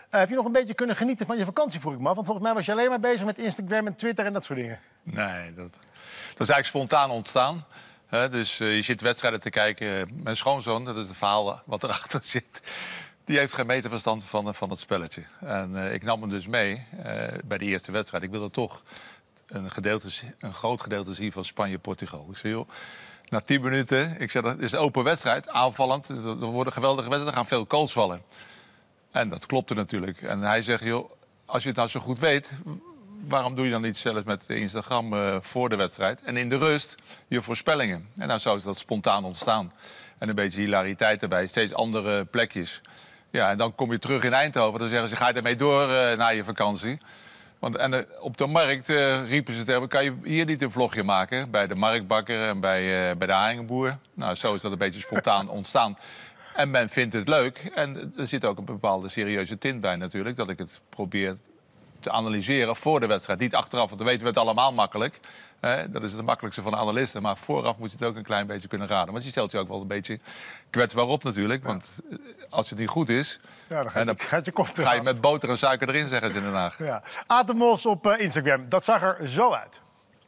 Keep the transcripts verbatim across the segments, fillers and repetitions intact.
heb je nog een beetje kunnen genieten van je vakantie, vroeg ik me af? Want volgens mij was je alleen maar bezig met Instagram en Twitter en dat soort dingen. Nee, dat, dat is eigenlijk spontaan ontstaan. He, dus uh, je zit wedstrijden te kijken. Mijn schoonzoon, dat is het verhaal wat erachter zit... die heeft geen meter verstand van, van het spelletje. En uh, ik nam hem dus mee uh, bij de eerste wedstrijd. Ik wilde toch een, gedeelte, een groot gedeelte zien van Spanje-Portugal. Ik zei, joh, na tien minuten... Ik zei, dat is een open wedstrijd, aanvallend. Er worden geweldige wedstrijden, er gaan veel goals vallen. En dat klopte natuurlijk. En hij zegt, joh, als je het nou zo goed weet... waarom doe je dan niet zelfs met Instagram uh, voor de wedstrijd? En in de rust je voorspellingen. En nou zo is dat spontaan ontstaan. En een beetje hilariteit erbij, steeds andere plekjes. Ja, en dan kom je terug in Eindhoven. Dan zeggen ze, ga je ermee door uh, na je vakantie? Want en, uh, op de markt uh, riepen ze tegen me, kan je hier niet een vlogje maken? Bij de marktbakker en bij, uh, bij de haringenboer. Nou, zo is dat een beetje spontaan ontstaan. En men vindt het leuk. En er zit ook een bepaalde serieuze tint bij natuurlijk. Dat ik het probeer te analyseren voor de wedstrijd. Niet achteraf, want dan weten we het allemaal makkelijk. Eh, dat is het makkelijkste van de analisten. Maar vooraf moet je het ook een klein beetje kunnen raden. Want je stelt je ook wel een beetje kwetsbaar op natuurlijk. Want ja. als het niet goed is... Ja, dan, ga je, dan gaat je kop ga je met boter en suiker erin, zeggen ze in Den Haag. Ja. Atemos op uh, Instagram. Dat zag er zo uit.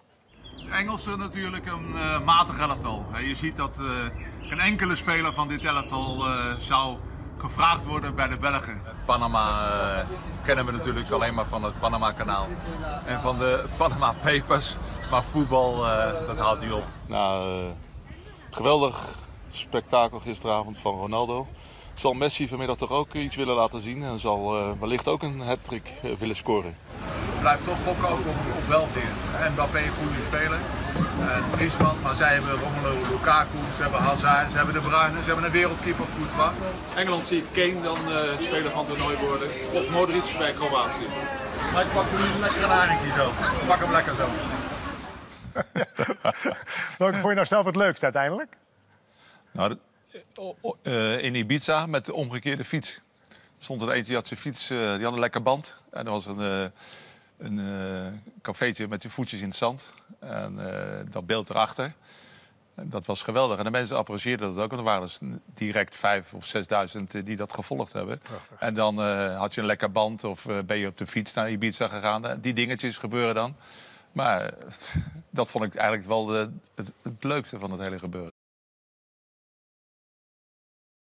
De Engelsen natuurlijk een uh, matig elftal. Je ziet dat uh, geen enkele speler van dit elftal uh, zou... gevraagd worden bij de Belgen. Panama uh, kennen we natuurlijk alleen maar van het Panama-kanaal en van de Panama Papers. Maar voetbal, uh, dat houdt niet op. Nou, uh, geweldig spektakel gisteravond van Ronaldo. Zal Messi vanmiddag toch ook iets willen laten zien en zal uh, wellicht ook een hat-trick uh, willen scoren. Blijft toch gokken ook op, op welveer. Mbappé een goede speler. En Griezmann, maar zij hebben Romelu Lukaku, ze hebben Hazard, ze hebben De Bruyne, ze hebben een wereldkeeper op goed vak. Engeland zie ik Kane dan uh, speler van het toernooi worden. Of Modric bij Kroatië. Maar ik pak nu lekker een haringje zo. Ik pak hem lekker zo. Welke vond je nou zelf het leukst uiteindelijk? Nou, uh, in Ibiza met de omgekeerde fiets. Er stond er eentje, die had zijn fiets, uh, die had een lekker band. En er was een, uh, een uh, cafeetje met zijn voetjes in het zand. En uh, dat beeld erachter. En dat was geweldig. En de mensen apprecieerden dat ook. En er waren dus direct vijf of zesduizend die dat gevolgd hebben. Prachtig. En dan uh, had je een lekker band of uh, ben je op de fiets naar Ibiza gegaan. Die dingetjes gebeuren dan. Maar dat vond ik eigenlijk wel de, het, het leukste van het hele gebeuren.